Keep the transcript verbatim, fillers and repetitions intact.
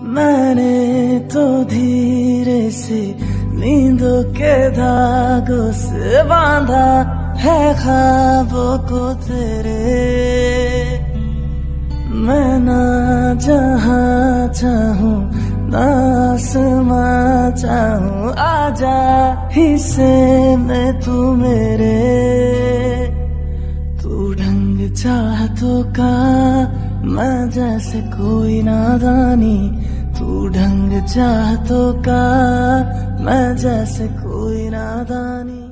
मैंने तो धीरे से नींदों के धागों से बांधा है ख्वाबों को तेरे। मैं ना जहाँ चाहूँ ना आसमां चाहूँ, आजा हिस्से में तू मेरे। तू ढंग चाहतों का मैं जैसे कोई नादानी, तू ढंग चाहतों का मैं जैसे कोई नादानी।